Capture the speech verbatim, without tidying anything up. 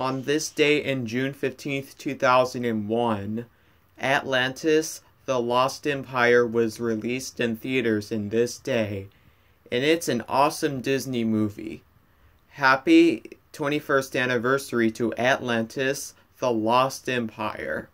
On this day in June fifteenth, two thousand one, Atlantis, The Lost Empire was released in theaters in this day, and it's an awesome Disney movie. Happy twenty-first anniversary to Atlantis, The Lost Empire.